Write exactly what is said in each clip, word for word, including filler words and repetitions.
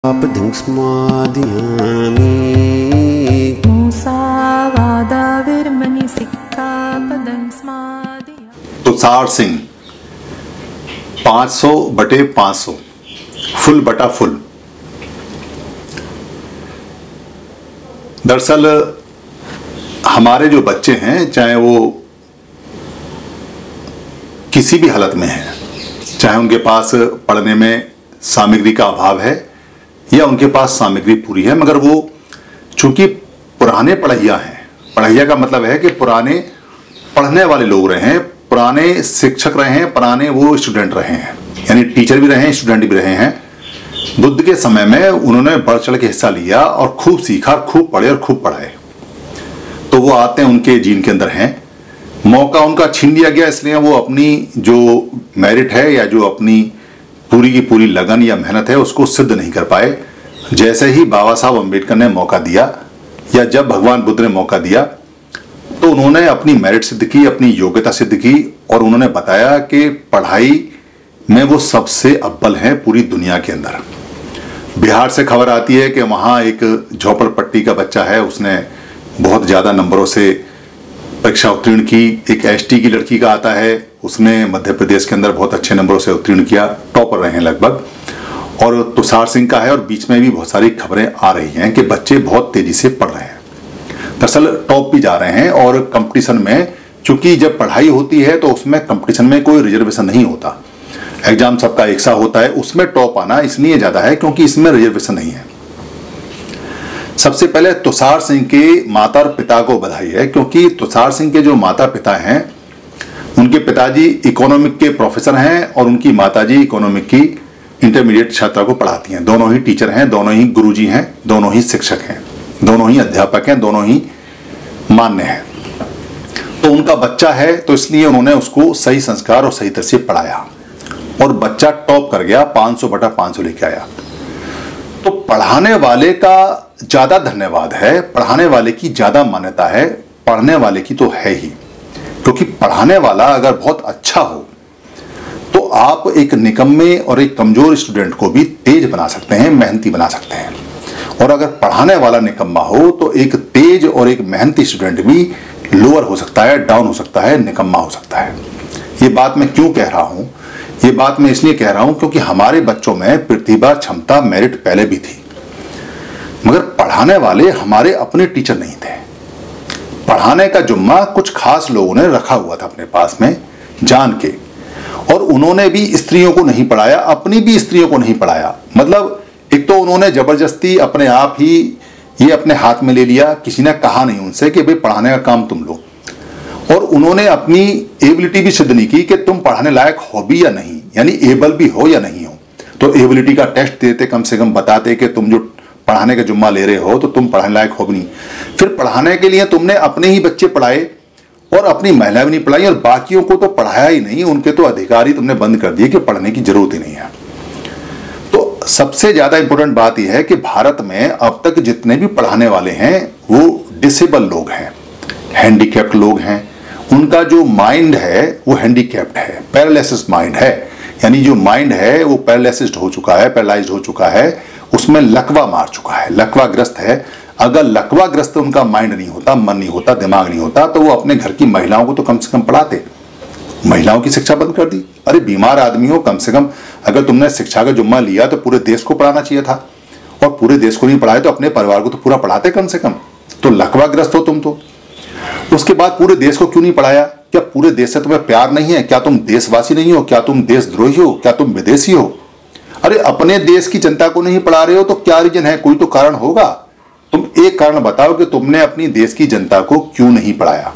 पदं स्मादयामि मूसावादाविर्मणि सिक्कापदं स्मादयामि। तुषार सिंह पाँच सौ बटे पाँच सौ फुल बटा फुल। दरअसल हमारे जो बच्चे हैं, चाहे वो किसी भी हालत में हैं, चाहे उनके पास पढ़ने में सामग्री का अभाव है या उनके पास सामग्री पूरी है, मगर वो चूंकि पुराने पढ़ैया हैं, पढ़ैया का मतलब है कि पुराने पढ़ने वाले लोग रहे हैं, पुराने शिक्षक रहे हैं, पुराने वो स्टूडेंट रहे हैं, यानी टीचर भी रहे हैं, स्टूडेंट भी रहे हैं। बुद्ध के समय में उन्होंने बढ़ चढ़ के हिस्सा लिया और खूब सीखा, खूब पढ़े और खूब पढ़ाए, तो वो आते हैं उनके जीन के अंदर हैं। मौका उनका छीन लिया गया, इसलिए वो अपनी जो मेरिट है या जो अपनी पूरी की पूरी लगन या मेहनत है उसको सिद्ध नहीं कर पाए। जैसे ही बाबा साहब अम्बेडकर ने मौका दिया या जब भगवान बुद्ध ने मौका दिया, तो उन्होंने अपनी मेरिट सिद्ध की, अपनी योग्यता सिद्ध की और उन्होंने बताया कि पढ़ाई में वो सबसे अव्वल हैं पूरी दुनिया के अंदर। बिहार से खबर आती है कि वहाँ एक झोपड़पट्टी का बच्चा है, उसने बहुत ज़्यादा नंबरों से परीक्षा उत्तीर्ण की। एक एसटी की लड़की का आता है, उसने मध्य प्रदेश के अंदर बहुत अच्छे नंबरों से उत्तीर्ण किया, टॉपर रहे हैं लगभग। और तुषार सिंह का है, और बीच में भी बहुत सारी खबरें आ रही हैं कि बच्चे बहुत तेजी से पढ़ रहे हैं, दरअसल टॉप भी जा रहे हैं। और कंपटीशन में, चूंकि जब पढ़ाई होती है तो उसमें कंपटीशन में कोई रिजर्वेशन नहीं होता, एग्जाम सबका एक सा होता है, उसमें टॉप आना इसलिए ज़्यादा है क्योंकि इसमें रिजर्वेशन नहीं है। सबसे पहले तुषार सिंह के माता और पिता को बधाई है, क्योंकि तुषार सिंह के जो माता पिता हैं, उनके पिताजी इकोनॉमिक के प्रोफेसर हैं और उनकी माताजी इकोनॉमिक की इंटरमीडिएट छात्रा को पढ़ाती हैं। दोनों ही टीचर हैं, दोनों ही गुरुजी हैं, दोनों ही शिक्षक हैं, दोनों ही अध्यापक हैं, दोनों ही मान्य हैं। तो उनका बच्चा है, तो इसलिए उन्होंने उसको सही संस्कार और सही तरह से पढ़ाया और बच्चा टॉप कर गया, पाँच सौ बटा पाँच सौ लेके आया। तो पढ़ाने वाले का ज्यादा धन्यवाद है, पढ़ाने वाले की ज्यादा मान्यता है, पढ़ने वाले की तो है ही, क्योंकि पढ़ाने वाला अगर बहुत अच्छा हो तो आप एक निकम्मे और एक कमजोर स्टूडेंट को भी तेज बना सकते हैं, मेहनती बना सकते हैं। और अगर पढ़ाने वाला निकम्मा हो तो एक तेज और एक मेहनती स्टूडेंट भी लोअर हो सकता है, डाउन हो सकता है, निकम्मा हो सकता है। ये बात मैं क्यों कह रहा हूं? ये बात मैं इसलिए कह रहा हूं क्योंकि हमारे बच्चों में प्रतिभा, क्षमता, मेरिट पहले भी थी, मगर पढ़ाने वाले हमारे अपने टीचर नहीं थे। पढ़ाने का जुम्मा कुछ खास लोगों ने रखा हुआ था अपने पास में जान के, और उन्होंने भी स्त्रियों को नहीं पढ़ाया, अपनी भी स्त्रियों को नहीं पढ़ाया। मतलब एक तो उन्होंने जबरदस्ती अपने आप ही ये अपने हाथ में ले लिया, किसी ने कहा नहीं उनसे कि भाई पढ़ाने का काम तुम लो, और उन्होंने अपनी एबिलिटी भी सिद्ध नहीं की कि तुम पढ़ाने लायक हो भी या नहीं, यानी एबल भी हो या नहीं हो। तो एबिलिटी का टेस्ट देते, कम से कम बताते कि तुम जो पढ़ाने का जुम्मा ले रहे हो तो तुम पढ़ाने लायक हो भी नहीं। फिर पढ़ाने के लिए तुमने अपने ही बच्चे पढ़ाए और अपनी महिला भी नहीं पढ़ाई, और बाकियों को तो पढ़ाया ही नहीं, उनके तो अधिकार ही तुमने बंद कर दिए कि पढ़ने की जरूरत ही नहीं है। तो सबसे ज्यादा इंपॉर्टेंट बात यह है कि भारत में अब तक जितने भी पढ़ाने वाले हैं वो डिसेबल लोग हैं, हैंडीकैप्ड लोग हैं, उनका जो माइंड है वो हैंडीकैप्ड है, पैरालिसिस माइंड है, यानी जो माइंड है वो पैरालिसिस्ड हो चुका है, पैरालाइज्ड हो चुका है, उसमें लकवा मार चुका है, लकवाग्रस्त है। अगर लकवाग्रस्त उनका माइंड नहीं होता, मन नहीं होता, दिमाग नहीं होता, तो वो अपने घर की महिलाओं को तो कम से कम पढ़ाते। महिलाओं की शिक्षा बंद कर दी। अरे बीमार आदमी हो, कम से कम अगर तुमने शिक्षा का जुम्मा लिया तो पूरे देश को पढ़ाना चाहिए था, और पूरे देश को नहीं पढ़ाए तो अपने परिवार को तो पूरा पढ़ाते कम से कम। तो लकवाग्रस्त हो तुम तो। उसके बाद पूरे देश को क्यों नहीं पढ़ाया? क्या पूरे देश से तुम्हें प्यार नहीं है? क्या तुम देशवासी नहीं हो? क्या तुम देशद्रोही हो? क्या तुम विदेशी हो? अरे अपने देश की जनता को नहीं पढ़ा रहे हो तो क्या रीजन है? कोई तो कारण होगा। तुम एक कारण बताओ कि तुमने अपनी देश की जनता को क्यों नहीं पढ़ाया।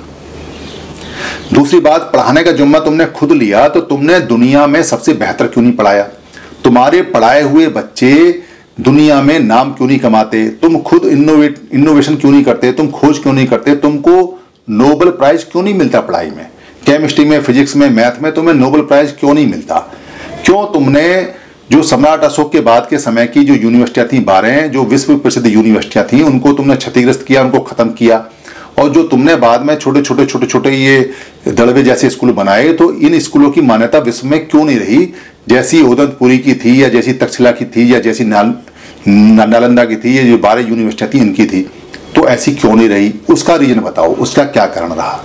दूसरी बात, पढ़ाने का जुम्मा तुमने खुद लिया तो तुमने दुनिया में सबसे बेहतर क्यों नहीं पढ़ाया? तुम्हारे पढ़ाए हुए बच्चे दुनिया में नाम क्यों नहीं कमाते? तुम खुद इनोवेट इनोवेशन क्यों नहीं करते? तुम खोज क्यों नहीं करते? तुमको नोबेल प्राइज क्यों नहीं मिलता पढ़ाई में? केमिस्ट्री में, फिजिक्स में, मैथ में तुम्हें नोबेल प्राइज क्यों नहीं मिलता? क्यों तुमने जो सम्राट अशोक के बाद के समय की जो यूनिवर्सिटियां थी, बारह जो विश्व प्रसिद्ध यूनिवर्सिटियां थी, उनको तुमने क्षतिग्रस्त किया, उनको खत्म किया, और जो तुमने बाद में छोटे छोटे छोटे छोटे ये दड़वे जैसे स्कूल बनाए, तो इन स्कूलों की मान्यता विश्व में क्यों नहीं रही? जैसी उदंतपुरी की थी, या जैसी तक्षशिला की थी, या जैसी नाल नालंदा की थी, ये जो बारह यूनिवर्सिटियाँ थी इनकी थी, तो ऐसी क्यों नहीं रही? उसका रीजन बताओ, उसका क्या कारण रहा?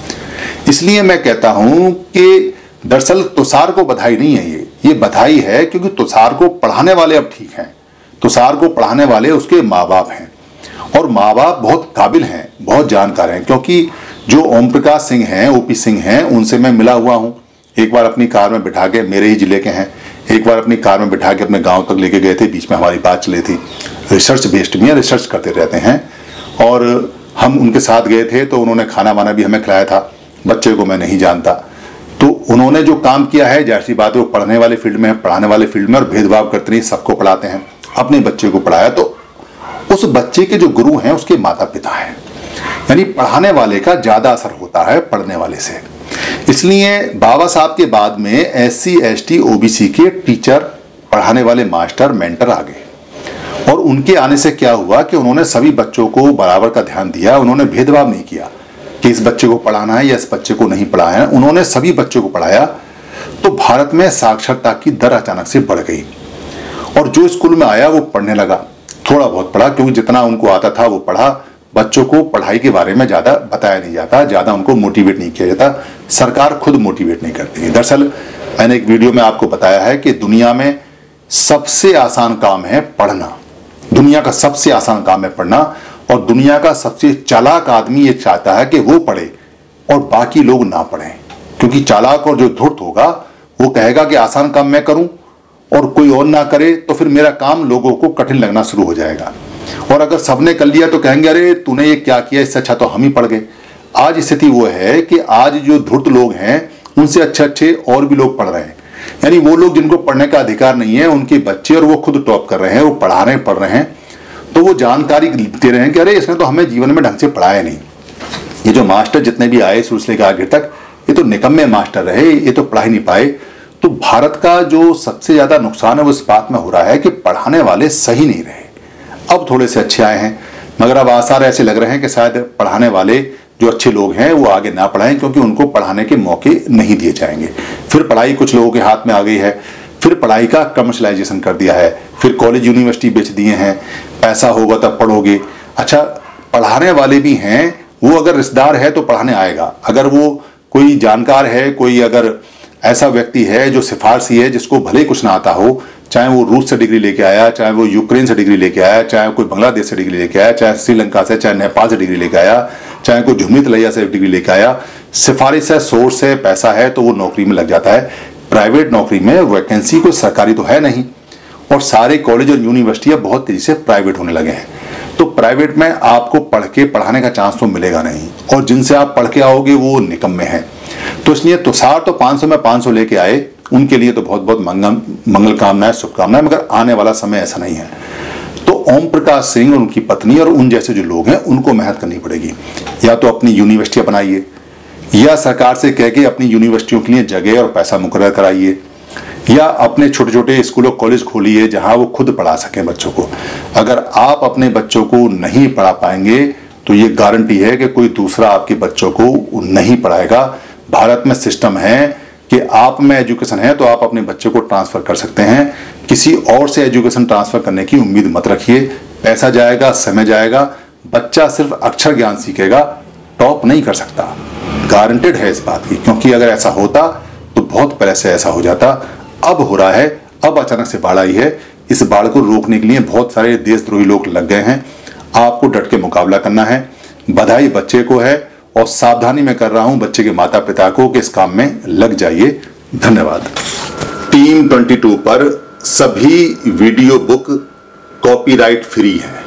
इसलिए मैं कहता हूं कि दरअसल तुषार को बधाई नहीं है, ये ये बधाई है क्योंकि तुषार को पढ़ाने वाले अब ठीक हैं। तुषार को पढ़ाने वाले उसके माँ बाप हैं, और माँ बाप बहुत काबिल हैं, बहुत जानकार हैं। क्योंकि जो ओम प्रकाश सिंह हैं, ओपी सिंह हैं, उनसे मैं मिला हुआ हूँ। एक बार अपनी कार में बिठा के, मेरे ही जिले के हैं, एक बार अपनी कार में बिठा के अपने गांव तक लेके गए थे, बीच में हमारी बात चली थी। रिसर्च बेस्ड में रिसर्च करते रहते हैं, और हम उनके साथ गए थे, तो उन्होंने खाना वाना भी हमें खिलाया था। बच्चे को मैं नहीं जानता, तो उन्होंने जो काम किया है, जाहिर सी बात है वो पढ़ने वाले फील्ड में है, पढ़ाने वाले फील्ड में, और भेदभाव करते नहीं, सबको पढ़ाते हैं। अपने बच्चे को पढ़ाया, तो उस बच्चे के जो गुरु हैं उसके माता पिता हैं, यानी पढ़ाने वाले का ज्यादा असर होता है पढ़ने वाले से। इसलिए बाबा साहब के बाद में S C S T O B C के टीचर, पढ़ाने वाले मास्टर, मेंटर आ गए, और उनके आने से क्या हुआ कि उन्होंने सभी बच्चों को बराबर का ध्यान दिया। उन्होंने भेदभाव नहीं किया कि इस बच्चे को पढ़ाना है या इस बच्चे को नहीं पढ़ाना है, उन्होंने सभी बच्चों को पढ़ाया। तो भारत में साक्षरता की दर अचानक से बढ़ गई, और जो स्कूल में आया वो पढ़ने लगा, थोड़ा बहुत पढ़ा, क्योंकि जितना उनको आता था वो पढ़ा। बच्चों को पढ़ाई के बारे में ज्यादा बताया नहीं जाता, ज्यादा उनको मोटिवेट नहीं किया जाता, सरकार खुद मोटिवेट नहीं करती है। दरअसल मैंने एक वीडियो में आपको बताया है कि दुनिया में सबसे आसान काम है पढ़ना, दुनिया का सबसे आसान काम है पढ़ना, और दुनिया का सबसे चालाक आदमी ये चाहता है कि वो पढ़े और बाकी लोग ना पढ़ें। क्योंकि चालाक और जो धूर्त होगा वो कहेगा कि आसान काम मैं करूं और कोई और ना करे, तो फिर मेरा काम लोगों को कठिन लगना शुरू हो जाएगा। और अगर सबने कर लिया तो कहेंगे अरे तूने ये क्या किया, इससे अच्छा तो हम ही पढ़ गए। आज स्थिति वो है कि आज जो धूर्त लोग हैं उनसे अच्छे अच्छे और भी लोग पढ़ रहे हैं, यानी वो लोग जिनको पढ़ने का अधिकार नहीं है उनके बच्चे, और वो खुद टॉप कर रहे हैं, वो पढ़ा रहे हैं, पढ़ रहे हैं, तो वो जानकारी दे रहे हैं कि अरे इसने तो हमें जीवन में ढंग से पढ़ाया नहीं। ये जो मास्टर जितने भी आए शुरू से लेकर आगे तक, ये तो निकम्मे मास्टर रहे, ये तो पढ़ा ही नहीं पाए। तो भारत का जो सबसे ज्यादा नुकसान है वो इस बात में हो रहा है कि पढ़ाने वाले सही नहीं रहे। अब थोड़े से अच्छे आए हैं, मगर अब आसार ऐसे लग रहे हैं कि शायद पढ़ाने वाले जो अच्छे लोग हैं वो आगे ना पढ़ाएं, क्योंकि उनको पढ़ाने के मौके नहीं दिए जाएंगे। फिर पढ़ाई कुछ लोगों के हाथ में आ गई है, फिर पढ़ाई का कमर्शलाइजेशन कर दिया है, फिर कॉलेज यूनिवर्सिटी बेच दिए हैं, पैसा होगा तब पढ़ोगे। अच्छा, पढ़ाने वाले भी हैं, वो अगर रिश्तेदार है तो पढ़ाने आएगा, अगर वो कोई जानकार है, कोई अगर ऐसा व्यक्ति है जो सिफारशी है, जिसको भले कुछ ना आता हो, चाहे वो रूस से डिग्री लेके आया, चाहे वो यूक्रेन से डिग्री लेके आया, चाहे कोई बांग्लादेश से डिग्री लेके आया, चाहे श्रीलंका से, चाहे नेपाल से डिग्री लेके आया, चाहे कोई झुमनी तलैया से डिग्री लेके आया, सिफारिश है, सोर्स है, पैसा है, तो वो नौकरी में लग जाता है। प्राइवेट नौकरी में वैकेंसी कोई सरकारी तो है नहीं, और सारे कॉलेज और यूनिवर्सिटियां बहुत तेजी से प्राइवेट होने लगे हैं। तो प्राइवेट में आपको पढ़ के पढ़ाने का चांस तो मिलेगा नहीं, और जिनसे आप पढ़ के आओगे वो निकम्मे हैं। तो इसलिए तुषार तो पाँच सौ में पाँच सौ लेके आए, उनके लिए तो बहुत बहुत मंगल मंगल कामनाएं, शुभकामनाएं, मगर आने वाला समय ऐसा नहीं है। तो ओम प्रकाश सिंह और उनकी पत्नी और उन जैसे जो लोग हैं उनको मेहनत करनी पड़ेगी। या तो अपनी यूनिवर्सिटियां बनाइए, या सरकार से कह के अपनी यूनिवर्सिटियों के लिए जगह और पैसा मुकर्रर कराइए, या अपने छोटे छोटे स्कूल और कॉलेज खोलिए जहां वो खुद पढ़ा सकें बच्चों को। अगर आप अपने बच्चों को नहीं पढ़ा पाएंगे तो ये गारंटी है कि कोई दूसरा आपके बच्चों को नहीं पढ़ाएगा। भारत में सिस्टम है कि आप में एजुकेशन है तो आप अपने बच्चे को ट्रांसफर कर सकते हैं, किसी और से एजुकेशन ट्रांसफर करने की उम्मीद मत रखिए। पैसा जाएगा, समय जाएगा, बच्चा सिर्फ अक्षर ज्ञान सीखेगा, टॉप नहीं कर सकता, गारंटेड है इस बात की। क्योंकि अगर ऐसा होता तो बहुत पहले से ऐसा हो जाता। अब हो रहा है, अब अचानक से बाढ़ आई है। इस बाढ़ को रोकने के लिए बहुत सारे देशद्रोही लोग लग गए हैं। आपको डट के मुकाबला करना है। बधाई बच्चे को है, और सावधानी में कर रहा हूं बच्चे के माता पिता को कि इस काम में लग जाइए। धन्यवाद। टीम बाईस पर सभी वीडियो बुक कॉपीराइट फ्री है।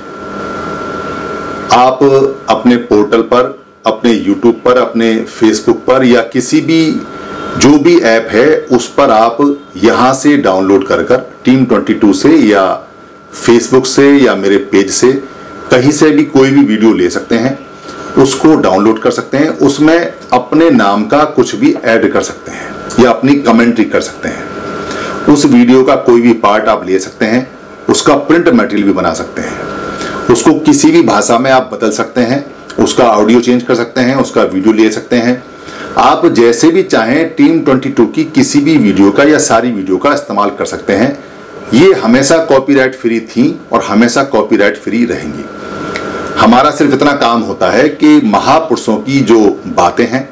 आप अपने पोर्टल पर, अपने यूट्यूब पर, अपने फेसबुक पर, या किसी भी जो भी ऐप है उस पर आप यहां से डाउनलोड कर कर टीम बाईस से या फेसबुक से या मेरे पेज से कहीं से भी कोई भी वीडियो ले सकते हैं, उसको डाउनलोड कर सकते हैं। उसमें अपने नाम का कुछ भी ऐड कर सकते हैं या अपनी कमेंट्री कर सकते हैं। उस वीडियो का कोई भी पार्ट आप ले सकते हैं, उसका प्रिंट मटेरियल भी बना सकते हैं, उसको किसी भी भाषा में आप बदल सकते हैं, उसका ऑडियो चेंज कर सकते हैं, उसका वीडियो ले सकते हैं। आप जैसे भी चाहें टीम बाईस की किसी भी वीडियो का या सारी वीडियो का इस्तेमाल कर सकते हैं। ये हमेशा कॉपीराइट फ्री थी और हमेशा कॉपीराइट फ्री रहेंगी। हमारा सिर्फ इतना काम होता है कि महापुरुषों की जो बातें हैं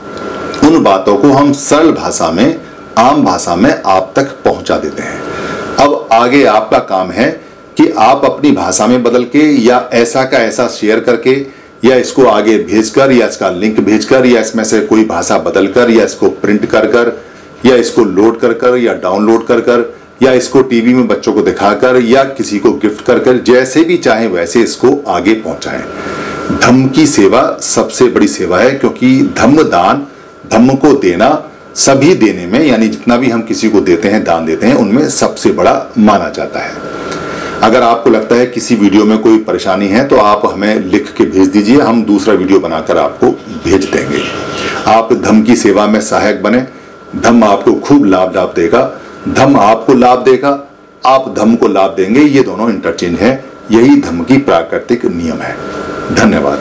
उन बातों को हम सरल भाषा में, आम भाषा में आप तक पहुंचा देते हैं। अब आगे आपका काम है कि आप अपनी भाषा में बदल के या ऐसा का ऐसा शेयर करके या इसको आगे भेजकर या इसका लिंक भेजकर या इसमें से कोई भाषा बदलकर या इसको प्रिंट कर कर या इसको लोड कर कर या डाउनलोड कर कर या इसको टीवी में बच्चों को दिखाकर या किसी को गिफ्ट कर कर, जैसे भी चाहे वैसे इसको आगे पहुंचाएं। धम्म की सेवा सबसे बड़ी सेवा है, क्योंकि धम्म दान, धम्म को देना सभी देने में, यानी जितना भी हम किसी को देते हैं, दान देते हैं, उनमें सबसे बड़ा माना जाता है। अगर आपको लगता है किसी वीडियो में कोई परेशानी है तो आप हमें लिख के भेज दीजिए, हम दूसरा वीडियो बनाकर आपको भेज देंगे। आप धम्म की सेवा में सहायक बने, धम्म आपको खूब लाभ लाभ देगा, धम्म आपको लाभ देगा, आप धम्म को लाभ देंगे, ये दोनों इंटरचेंज है। यही धम्म की प्राकृतिक नियम है। धन्यवाद।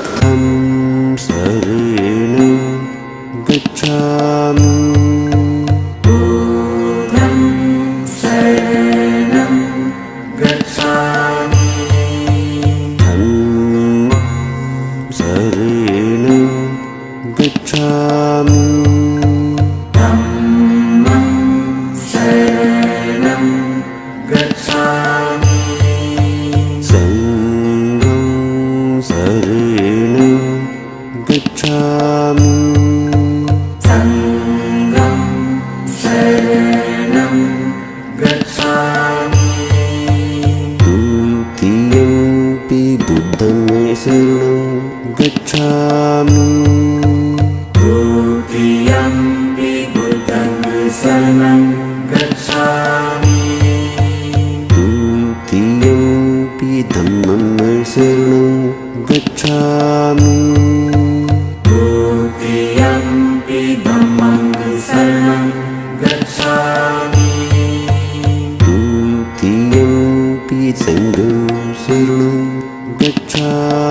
Sangam Saranam Gacchami.